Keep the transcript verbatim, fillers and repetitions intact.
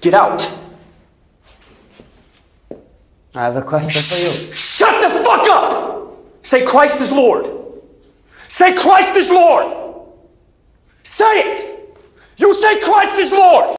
Get out. I have a question for you. Shut the fuck up! Say Christ is Lord. Say Christ is Lord. Say it. You say Christ is Lord.